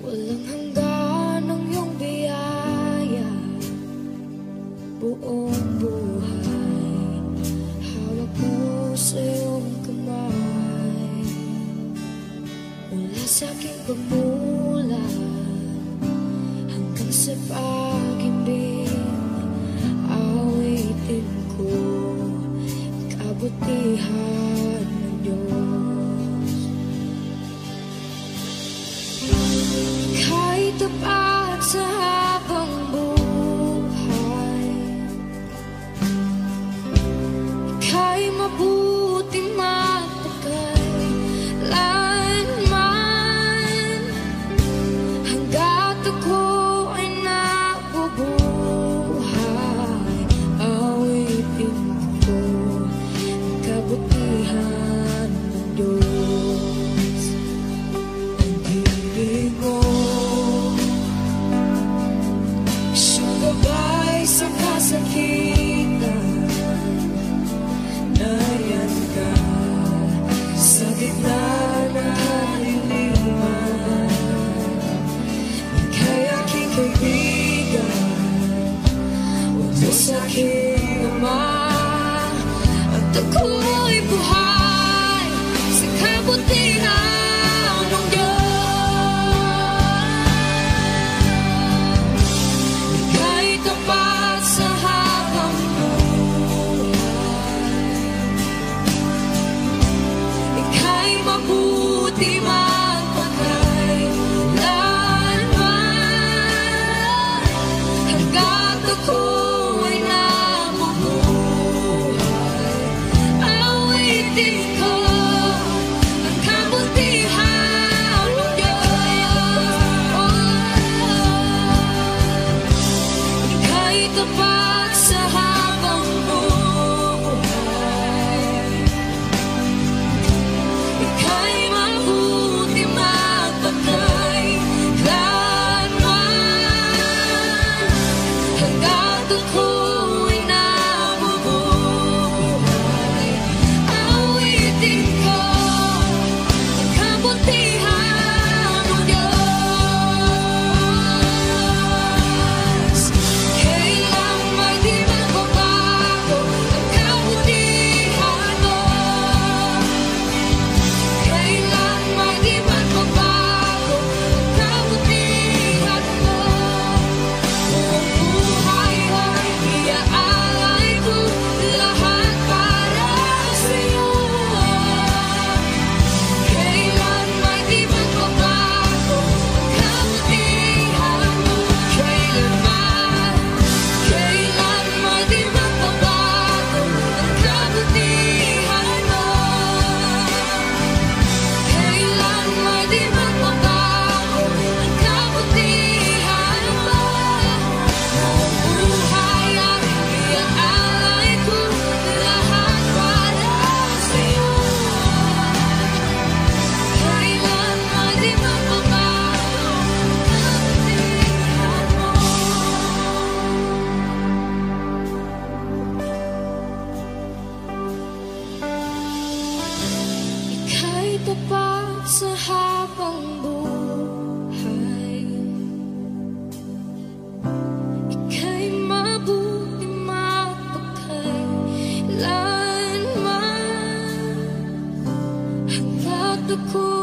Walang hanggan ang iyong biyaya, buong buhay hawak mo sa iyong kamay. Mula sa aking pagmulat hanggang sa pag-ibig, awitin ko kabutihan ng Diyos. Ika'y tapat sa habang buhay, ika'y mabuti mapagkailanman, hanggat ako ay nabubuhay, awitin ko kabutihan ng Diyos. Ang ibig mo, siyang gabay sa kasakitan, nariyan ka sa gitna ng kaliliman. Ika'y aking kaibigan, huwag mo sa'king ama, at ako'y buhay sa kabutihan ng Diyos. Ika'y tapat sa habang buhay, ika'y mabuti magpakailanman, hanggat ako ay nabubuhay, awitin ko ang kabutihan ng Diyos. Ika'y tapat sa habang buhay, ika'y mabuti magpakailanman, hanggat ako'y nabubuhay, awitin ko ang kabutihan ng Diyos. Kailang may di magbabago ang kabutihan mo, kailan may di magbabago ang kabutihan mo. Buong buhay ay iaalay ko, lahat para sa'yo. Kailan may di magbabago ang kabutihan mo, kailanman, kailan may di magbabago ang kabutihan mo, kailan may di magbabago ang kabutihan mo. Buong buhay ay iaalay ko, lahat para sa'yo. Kailan may di magbabago ang kabutihan mo. Ika'y tapat sa habang buhay, ika'y mabuti mapagkailanman, hanggat ako